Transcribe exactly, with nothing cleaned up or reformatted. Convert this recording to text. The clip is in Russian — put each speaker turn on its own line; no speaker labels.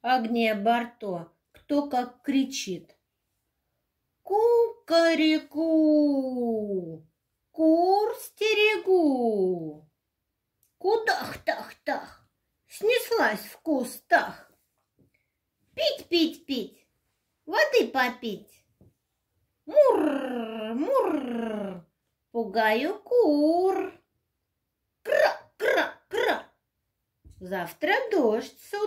огне Барто, кто как кричит. Ку-ка-ре-ку, кур стерегу. Кудах-тах-тах, снеслась в кустах. Пить, пить, пить, воды попить. Мур, мур, пугаю кур. Кра, кра, кра. Завтра дождь с